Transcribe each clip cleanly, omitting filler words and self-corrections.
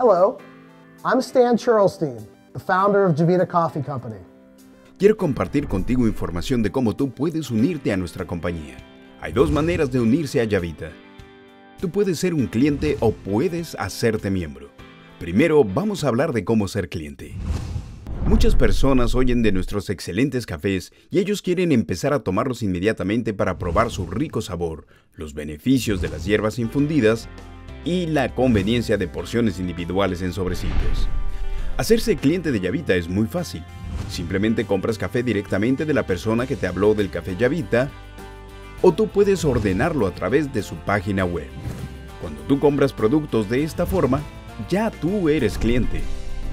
Hello, I'm Stan Churlstein, the founder of Javita Coffee Company. Quiero compartir contigo información de cómo tú puedes unirte a nuestra compañía. Hay dos maneras de unirse a Javita. Tú puedes ser un cliente o puedes hacerte miembro. Primero, vamos a hablar de cómo ser cliente. Muchas personas oyen de nuestros excelentes cafés y ellos quieren empezar a tomarlos inmediatamente para probar su rico sabor, los beneficios de las hierbas infundidas y la conveniencia de porciones individuales en sobrecitos. Hacerse cliente de Javita es muy fácil. Simplemente compras café directamente de la persona que te habló del café Javita, o tú puedes ordenarlo a través de su página web. Cuando tú compras productos de esta forma, ya tú eres cliente.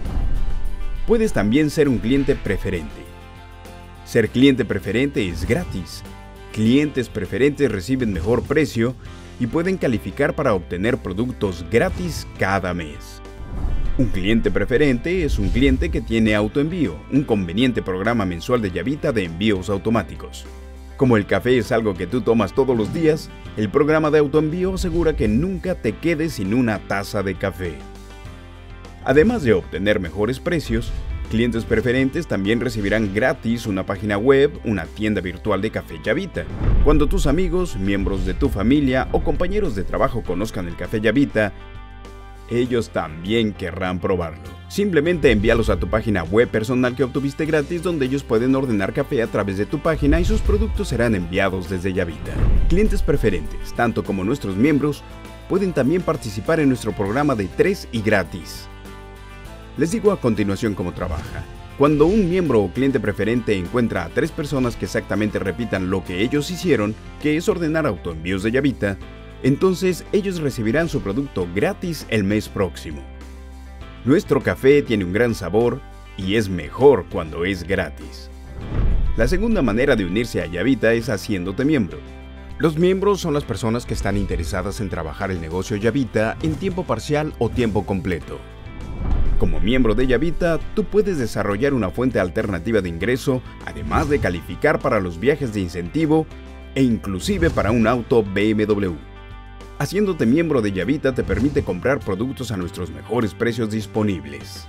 Puedes también ser un cliente preferente. Ser cliente preferente es gratis. Clientes preferentes reciben mejor precio y pueden calificar para obtener productos gratis cada mes. Un cliente preferente es un cliente que tiene autoenvío, un conveniente programa mensual de Javita de envíos automáticos. Como el café es algo que tú tomas todos los días, el programa de autoenvío asegura que nunca te quedes sin una taza de café. Además de obtener mejores precios, clientes preferentes también recibirán gratis una página web, una tienda virtual de café Javita. Cuando tus amigos, miembros de tu familia o compañeros de trabajo conozcan el café Javita, ellos también querrán probarlo. Simplemente envíalos a tu página web personal que obtuviste gratis, donde ellos pueden ordenar café a través de tu página y sus productos serán enviados desde Javita. Clientes preferentes, tanto como nuestros miembros, pueden también participar en nuestro programa de 3 y gratis. Les digo a continuación cómo trabaja. Cuando un miembro o cliente preferente encuentra a 3 personas que exactamente repitan lo que ellos hicieron, que es ordenar autoenvíos de Javita, entonces ellos recibirán su producto gratis el mes próximo. Nuestro café tiene un gran sabor y es mejor cuando es gratis. La segunda manera de unirse a Javita es haciéndote miembro. Los miembros son las personas que están interesadas en trabajar el negocio Javita en tiempo parcial o tiempo completo. Como miembro de Javita, tú puedes desarrollar una fuente alternativa de ingreso, además de calificar para los viajes de incentivo e inclusive para un auto BMW. Haciéndote miembro de Javita te permite comprar productos a nuestros mejores precios disponibles.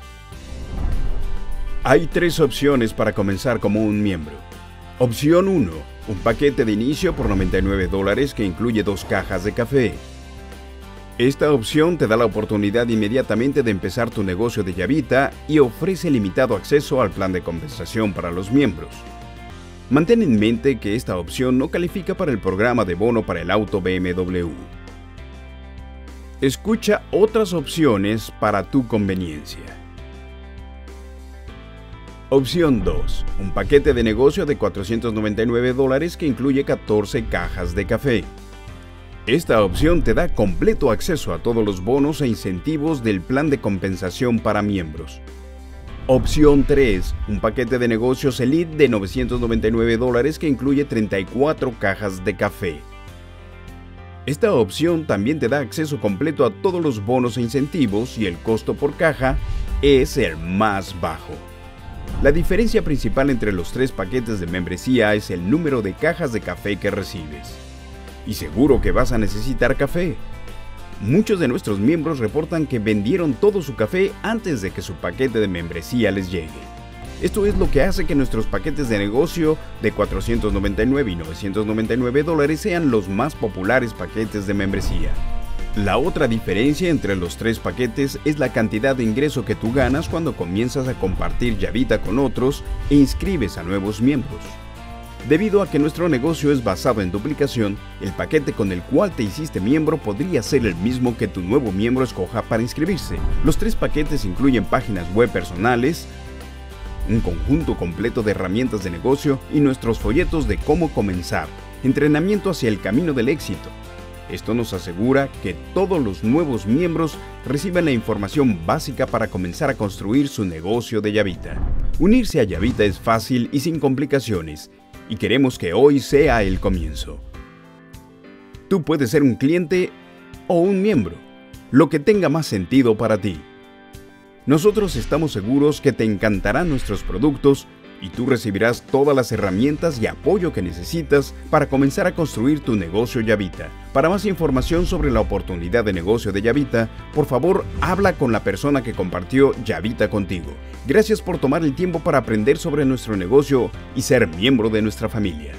Hay 3 opciones para comenzar como un miembro. Opción 1. Un paquete de inicio por $99 que incluye 2 cajas de café. Esta opción te da la oportunidad inmediatamente de empezar tu negocio de Javita y ofrece limitado acceso al plan de compensación para los miembros. Mantén en mente que esta opción no califica para el programa de bono para el auto BMW. Escucha otras opciones para tu conveniencia. Opción 2. Un paquete de negocio de $499 que incluye 14 cajas de café. Esta opción te da completo acceso a todos los bonos e incentivos del plan de compensación para miembros. Opción 3. Un paquete de negocios Elite de $999 que incluye 34 cajas de café. Esta opción también te da acceso completo a todos los bonos e incentivos y el costo por caja es el más bajo. La diferencia principal entre los 3 paquetes de membresía es el número de cajas de café que recibes. Y seguro que vas a necesitar café. Muchos de nuestros miembros reportan que vendieron todo su café antes de que su paquete de membresía les llegue. Esto es lo que hace que nuestros paquetes de negocio de $499 y $999 sean los más populares paquetes de membresía. La otra diferencia entre los 3 paquetes es la cantidad de ingreso que tú ganas cuando comienzas a compartir Javita con otros e inscribes a nuevos miembros. Debido a que nuestro negocio es basado en duplicación, el paquete con el cual te hiciste miembro podría ser el mismo que tu nuevo miembro escoja para inscribirse. Los 3 paquetes incluyen páginas web personales, un conjunto completo de herramientas de negocio y nuestros folletos de cómo comenzar, entrenamiento hacia el camino del éxito. Esto nos asegura que todos los nuevos miembros reciban la información básica para comenzar a construir su negocio de Javita. Unirse a Javita es fácil y sin complicaciones, y queremos que hoy sea el comienzo. Tú puedes ser un cliente o un miembro, lo que tenga más sentido para ti. Nosotros estamos seguros que te encantarán nuestros productos y tú recibirás todas las herramientas y apoyo que necesitas para comenzar a construir tu negocio Yavita. Para más información sobre la oportunidad de negocio de Yavita, por favor, habla con la persona que compartió Yavita contigo. Gracias por tomar el tiempo para aprender sobre nuestro negocio y ser miembro de nuestra familia.